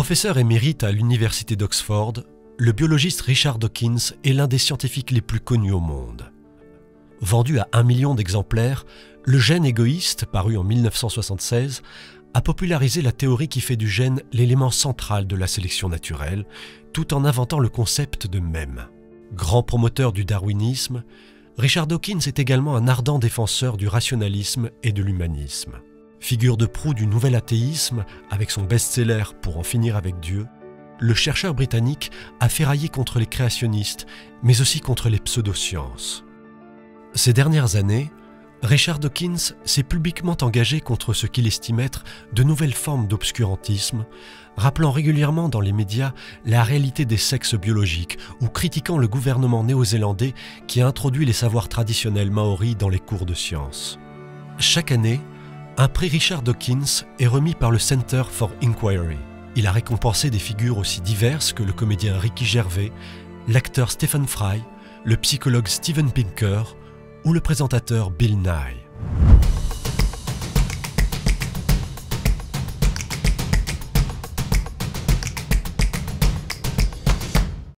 Professeur émérite à l'université d'Oxford, le biologiste Richard Dawkins est l'un des scientifiques les plus connus au monde. Vendu à 1 million d'exemplaires, Le gène égoïste, paru en 1976, a popularisé la théorie qui fait du gène l'élément central de la sélection naturelle, tout en inventant le concept de mème. Grand promoteur du darwinisme, Richard Dawkins est également un ardent défenseur du rationalisme et de l'humanisme. Figure de proue du nouvel athéisme avec son best-seller Pour en finir avec Dieu, le chercheur britannique a ferraillé contre les créationnistes, mais aussi contre les pseudosciences. Ces dernières années, Richard Dawkins s'est publiquement engagé contre ce qu'il estime être de nouvelles formes d'obscurantisme, rappelant régulièrement dans les médias la réalité des sexes biologiques ou critiquant le gouvernement néo-zélandais qui a introduit les savoirs traditionnels maoris dans les cours de sciences. Chaque année, un prix Richard Dawkins est remis par le Center for Inquiry. Il a récompensé des figures aussi diverses que le comédien Ricky Gervais, l'acteur Stephen Fry, le psychologue Steven Pinker ou le présentateur Bill Nye.